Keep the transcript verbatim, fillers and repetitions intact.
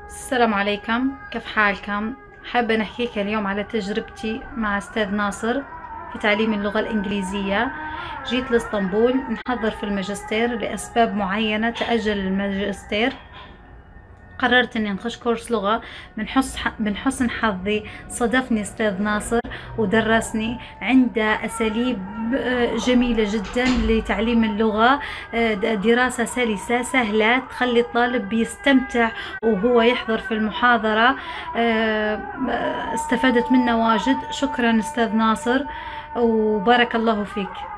السلام عليكم، كيف حالكم؟ حابة نحكيك اليوم على تجربتي مع أستاذ ناصر في تعليم اللغة الإنجليزية. جيت لإسطنبول نحضر في الماجستير، لأسباب معينة تأجل الماجستير. قررت اني نخش كورس لغة. من حسن من حسن حظي صادفني استاذ ناصر ودرسني. عنده اساليب جميلة جدا لتعليم اللغة، دراسة سلسة سهلة تخلي الطالب بيستمتع وهو يحضر في المحاضرة. استفدت منه واجد. شكرا استاذ ناصر وبارك الله فيك.